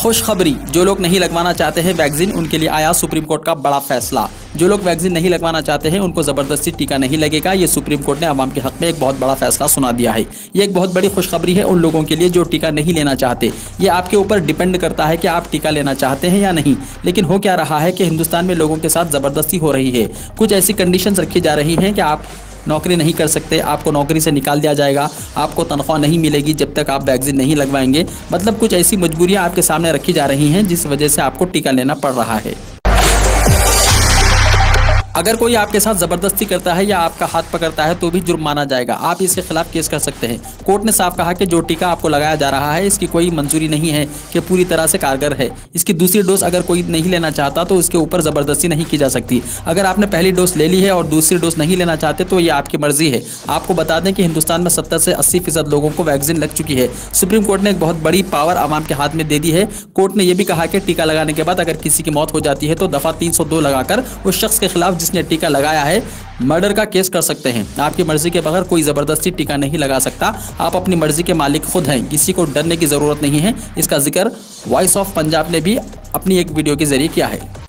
खुशखबरी, जो लोग नहीं लगवाना चाहते हैं वैक्सीन, उनके लिए आया सुप्रीम कोर्ट का बड़ा फैसला। जो लोग वैक्सीन नहीं लगवाना चाहते हैं उनको जबरदस्ती टीका नहीं लगेगा। ये सुप्रीम कोर्ट ने आवाम के हक में एक बहुत बड़ा फैसला सुना दिया है। ये एक बहुत बड़ी खुशखबरी है उन लोगों के लिए जो टीका नहीं लेना चाहते। ये आपके ऊपर डिपेंड करता है कि आप टीका लेना चाहते हैं या नहीं। लेकिन हो क्या रहा है कि हिंदुस्तान में लोगों के साथ जबरदस्ती हो रही है। कुछ ऐसी कंडीशंस रखी जा रही हैं कि आप नौकरी नहीं कर सकते, आपको नौकरी से निकाल दिया जाएगा, आपको तनख्वाह नहीं मिलेगी जब तक आप वैक्सीन नहीं लगवाएंगे। मतलब कुछ ऐसी मजबूरियां आपके सामने रखी जा रही हैं जिस वजह से आपको टीका लेना पड़ रहा है। अगर कोई आपके साथ जबरदस्ती करता है या आपका हाथ पकड़ता है तो भी जुर्म माना जाएगा। आप इसके खिलाफ केस कर सकते हैं। कोर्ट ने साफ कहा कि जो टीका आपको लगाया जा रहा है इसकी कोई मंजूरी नहीं है कि पूरी तरह से कारगर है। इसकी दूसरी डोज अगर कोई नहीं लेना चाहता तो इसके ऊपर जबरदस्ती नहीं की जा सकती। अगर आपने पहली डोज ले ली है और दूसरी डोज नहीं लेना चाहते तो ये आपकी मर्जी है। आपको बता दें कि हिंदुस्तान में 70 से 80% लोगों को वैक्सीन लग चुकी है। सुप्रीम कोर्ट ने एक बहुत बड़ी पावर आवाम के हाथ में दे दी है। कोर्ट ने यह भी कहा कि टीका लगाने के बाद अगर किसी की मौत हो जाती है तो दफा 302 लगाकर उस शख्स के खिलाफ जिसने टीका लगाया है मर्डर का केस कर सकते हैं। आपकी मर्जी के बगैर कोई जबरदस्ती टीका नहीं लगा सकता। आप अपनी मर्जी के मालिक खुद हैं, किसी को डरने की जरूरत नहीं है। इसका जिक्र वॉइस ऑफ पंजाब ने भी अपनी एक वीडियो के जरिए किया है।